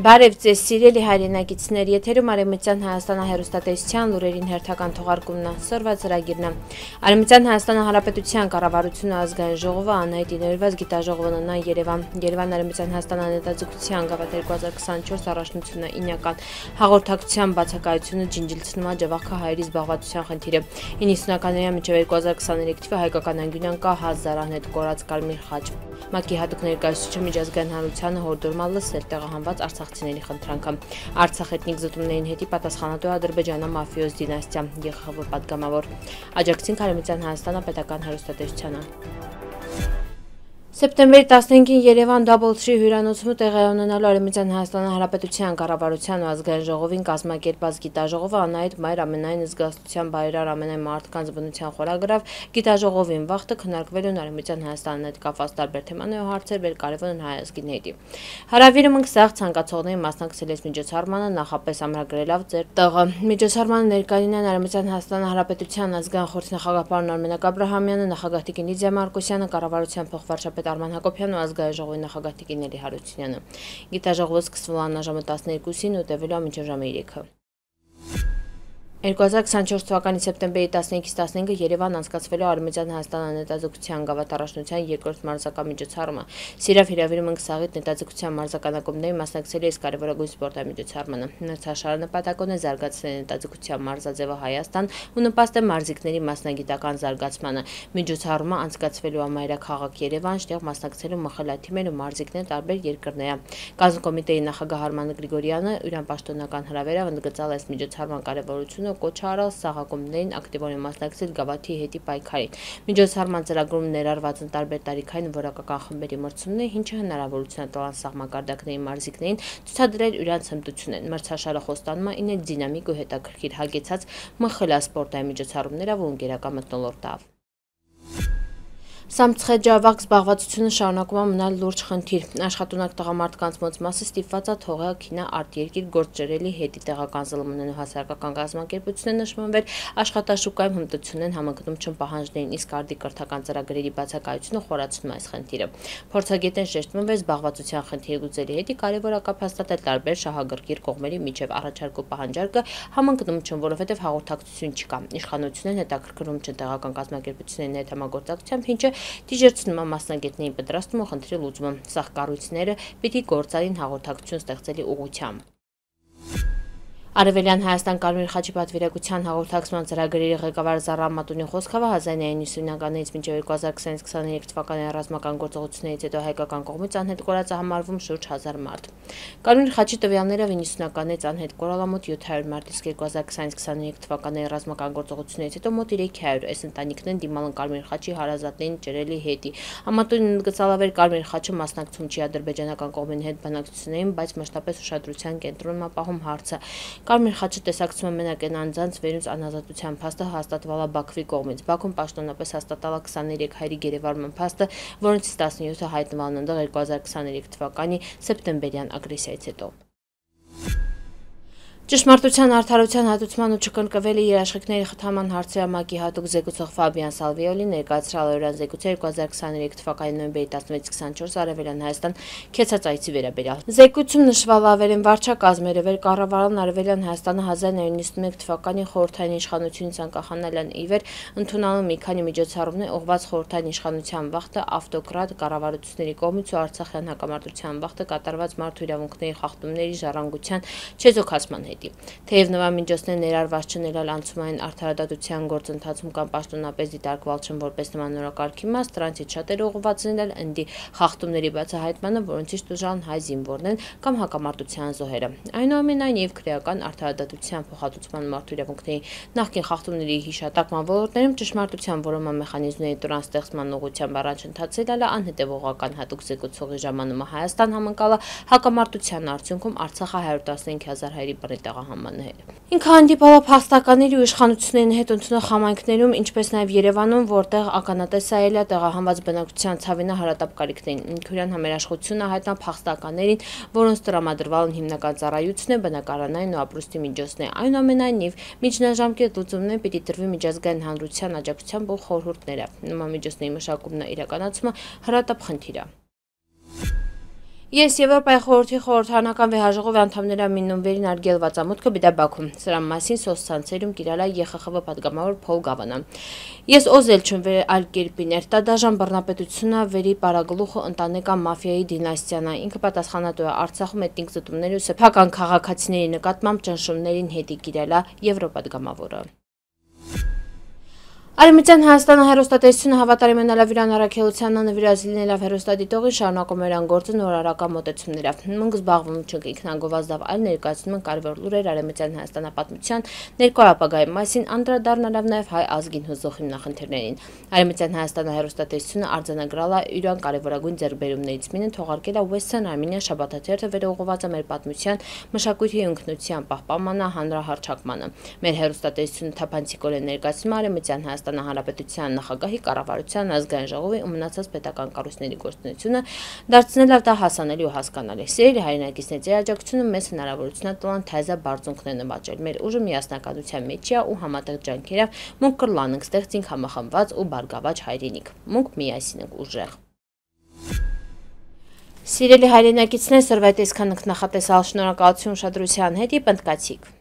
Բարև ձեզ սիրելի հայրենակիցներ, եթերում Արևմտյան Հայաստանը հեռուստատեսության լուրերին հերթական թողարկումն է, սրվա ծրագիրն է։ Արևմտյան Հայաստանը Հանրապետության կառավարությունը ազգային ժողովը Անահիտի ներված գիտաժողովն նա Երևան Արևմտյան Հայաստանը ներդրումության գավաթ 2024 առաջնությունը ինական հաղորդակցության բացակայությունը ջինջիլցնում աջակցախ հայերի զբաղվածության խնդիրը 90-ականների մինչև 2023 թվականի հայկական անկյունան կա 1000 անհետ կորած կարմիր խաչ։ ՄԱԿ-ի հատուկ ներկայացուցիչը միջազգային հանրությանը հորդորմալ լսել տեղահանված արցախցիների խնդրանքը։ Արցախ էթնիկ զտումներին հետի պատասխանատու Ադրբեջանը մաֆիոզ դինաստիա ԵԽԽՎ պատգամավոր։ Աջակցին Արևմտյան Հայաստանը պետական հեռուստատեսությանը։ Սեպտեմբերի 15-ին Երևան Double Tree հյուրանոցում տեղի ունենալու Արևմտյան Հայաստանի Հանրապետության կառավարության ու ազգային ժողովին կազմակերպված գիտաժողովը Անահիտ Մայր ամենայն զգաստության բարերար ամենայն մարդկանց բնության խորագրավ գիտաժողովին վաղտը քննարկվելու Արևմտյան Հայաստանի հետ կապված տարբեր թեմաներ ու հարցեր վեր կարևոր են հայ ազգին հետի։ Հարավիրում ընկսաղ ցանկացողներին մասնակցել այս միջոցառմանը նախապես ամրագրելով ձեր տեղը։ Միջոցառմանը ներկային են Արևմտյան Հայաստանի Հանրապետության ազգային խորհրդի նախագահ պարոն Արմեն Աբրահամյանը, նախագահ տիկին Լիդիա Մարկոսյանը, կառավարության փոխվարչապետ Արման Հակոբյանն ու ազգային ժողովի նախագահ տիկին Նելի Հարությունյանը։ Գիտաժողովը սկսվել է ժամը 12-ին ու տևելու է մինչև ժամը 3-ը։ 2024 թվականի սեպտեմբերի 15-ից 15-ը Երևան անցկացվելու Արևմտյան Հայաստանի ներդրումության գավաթ առաջնության երկրորդ մարզական միջոցառումը։ Սիրավ հիրավիրում ընկսաղիտ ներդրումության մարզականակումների մասնակցելու այս կարևորագույն սպորտային միջոցառմանը։ Մրցաշարը նպատակոն է զարգացնել ներդրումության մարզաձևը Հայաստան ու նպաստել մարզիկների մասնագիտական զարգացմանը։ Միջոցառումը անցկացվելու է մայրաքաղաք Երևան, որտեղ մասնակցելու մխելաթիմեր ու մարզիկներ տարբեր երկրներց։ Կազմկոմիտեի նախագահ Արման Գրիգորյանը իրան պաշտոնական հրավերով ընդգծալ այս միջոցառման կարևորությունը կոչ արել սաղակումներին ակտիվորեն մասնակցել գավաթի հետի պայքարին։ Միջոցառման ծրագրում ներառված են տարբեր տարիքային որակական խմբերի մրցումներ, ինչը հնարավորություն է տալիս սահմակարդակների մարզիկներին ցուցադրել իրենց հմտությունները։ Մրցաշարը խոստանում է ինել դինամիկ ու հետաքրքիր հագեցած մխելա սպորտային միջոցառումներով ու ընկերական մթնոլորտով։ Սամցխեջավակ զբաղվածությունը շարունակում է մնալ լուրջ խնդիր։ Աշխատունակ տղամարդկանց մեծ մասը ստիպված է թողել քինա արտերկիր գործերելի հետի տեղական ԶԼՄ-ն ու հասարակական կազմակերպությունները նշմարվել աշխատաշուկայում հմտությունեն համընկնում չն պահանջներին, իսկ արդի կրթական ծրագրերի բացակայությունը խորացնում է այս խնդիրը։ Փորձագետեն շեշտվում է զբաղվածության խնդիրը լուծելի հետի կարևորակապ հաստատել տարբեր շահագրգիռ կողմերի միջև առաջարկու պահանջարկը համընկնում չն, որովհետև հաղորդակցություն չկա։ Իշխանությունն հետաքրքրում չն տեղական կազմակերպությունների հետ համագործակցությամբ, ինչը դիժեցնում է մասնագետներին պատրաստում ու խնդրի լուծումը։ Սաղ կառույցները պիտի գործային հաղորդակցություն ստեղծելի ուղղությամբ։ Արևելյան Հայաստան Կարմիր խաչի պատվիրակության հաղորդակցման ծրագրերի ղեկավար Զառա Մատունի խոսքով 1990-ականից մինչև 2022-23 թվականի ռազմական գործողություններից հետո հայկական կողմից անհետ կորած է համարվում շուրջ 1000 մարդ։ Կարմիր խաչի տվյալները 90-ականից անհետ կորալ է մոտ 700 մարդ, իսկ 2022-23 թվականի ռազմական գործողություններից հետո մոտ 300։ Այս ընտանիքներն դիմալ են Կարմիր խաչի հարազատներին ջրելի հետի։ Մատունին ընդգծալավեր Կարմիր խաչը մասնակցում չի ադրբեջանական կողմի հետ բանակցություններին, բայց մշտապես ուշադրության կենտրոնում է պահում հարցը։ Կարմիր խաչը տեսակցում է մենակ այն անձանց վերուց անազատության փաստը հաստատվալ է Բաքվի կողմից։ Բաքուն պաշտոնապես հաստատալ է 23 հայերի գերեվարման փաստը, որոնցից 17-ը հայտնվել են ընդեղ 2023 թվականի սեպտեմբերյան ագրեսիայից հետո։ Ճշմարտության արդարության հատուցման ու չկրկնվելի երաշխիքների խթանման հարցերի ՄԱԿ-ի հատուկ զեկուցող Ֆաբիան Սալվիոլին ներկայացրել օրյան զեկույցը 2023 թվականի նոյեմբերի 16-24 Արևելյան Հայաստան քեցած այցի վերաբերյալ։ Զեկույցում նշվել ավերեն վարչակազմերը վեր կառավարան Արևելյան Հայաստանը 1991 թվականի խորհրդային իշխանությունից անկախանալն ի վեր ընդունալու մի քանի միջոցառումներ ուղղված խորհրդային իշխանության վաղտը ավտոկրատ կառավարությունների կողմից ու Արցախյան հակամարտության վաղտը կատարված մարդու իրավունքների խախտումների ժառանգության չեզոքացման հետ։ Թեև նվամիջոցներ ներառված չնելալ անցումային արդարադատության գործընթացում կամ պաշտոնապես դիտարկվել չն որպես նման նորակարգի մաս, դրանցից շատերը ուղղված լինել ընդդի խախտումների բացահայտմանը, որոնցից տուժան հայ զինվորներն կամ հակամարտության զոհերը։ Այնուամենայնիվ քրեական արդարադատության փոխհատուցման մարդու իրավունքների նախկին խախտումների հիշատակման ոլորտներում ճշմարտության որոնման մեխանիզմների տուրան ստեղծման ուղղությամբ առաջընթացել է անհետևողական հատուկ զեկուցողի ժամանումը Հայաստան համընկալը հակամարտության արդյունքում Արցախը 115,000 հայերի բռնի տեղահանմաններ։ Ինքը հանդիպել է փախստականների ու իշխանությունների հետ ընդունող համայնքներում, ինչպես նաև Երևանում, որտեղ ականատեսայել է տեղահանված բնակչության ցավինա հարատապ կարիքներին։ Ինքուրյան համերաշխությունը հայտնա փախստականներին, որոնց տրամադրվել են հիմնական ծառայությունն է, բնակարանային ու ապրուստի միջոցներ։ Այնուամենայնիվ, միջնաժամկետ լուծումներ պիտի տրվի միջազգային հանրության աջակցությամբ ու խորհուրդները։ Նման միջոցների մշակումն իրականացումը հարատապ խնդիր է։ Ես Եվրոպայի խորհրդի խորհրդարանական վեհաժողովի անդամների ամիննումվերին արգելված ամուտքը բիդա Բաքու։ Սրա մասին սոցցանցերում կիրալա ԵԽԽՎ պատգամավոր Փոլ Գավանա։ Ես օզել չուն վեր այլ կերպիներ, տադաժան բռնապետությունը վերի պարագլուխը ընտանեկան մաֆիայի դինաստիանա, ինքը պատասխանատու է Արցախում էթնիկ զտումների ու սեփական քաղաքացիների նկատմամբ ճնշումներին հետի կիրալա Եվրոպադգամավորը։ Արևմտյան Հայաստանը հեռուստատեսությունը հավատարիմ է նալավիրան առաքելությանը նվիրած լինելով հեռուստադիտողին շարունակում էր անգործը նորարական մոտեցումներով։ Մենք զբաղվում չենք ինքնագովազդավ, այլ ներկայացնում են կարևոր լուրեր Արևմտյան Հայաստանապատմության ներկա ապագայի մասին, անդրադառնալով նաև հայ ազգին հուզող հիմնախնդիրներին։ Արևմտյան Հայաստանը հեռուստատեսությունը արձանագրել է իրան կարևորագույն ձեռքբերումներից մեկը թողարկել է Western Armenian շաբաթաթերթը վերողված է մեր պատմության, մշակույթի ու ինքնության պահպանմանը, հանրահռչակմանը։ Մեր հեռուստատեսությունը թափանցիկորեն ներկայացնում է Արևմտյան Հայաստանի Հանրապետության նախագահի կառավարության ազգային ժողովի ու մնացած պետական կառույցների գործունեությունը դարձնելով դա հասանելի ու հասկանալի։ Սիրելի հայրենակիցներ, ձեր աջակցությունը մեծ հնարավորություն է տալն թայզա բարձունքներ նվաճել։ Մեր ուժը միասնականության մեջ է ու համատեղ ջանքերով մենք կլանենք ստեղծենք համախմբված ու բարգավաճ հայրենիք։ Մենք միասին ենք ուժեղ։ Սիրելի հայրենակիցներ, սրվայտ այսքան նախատեսալ շնորհակալություն ուշադրության հետ, պնդկացիք։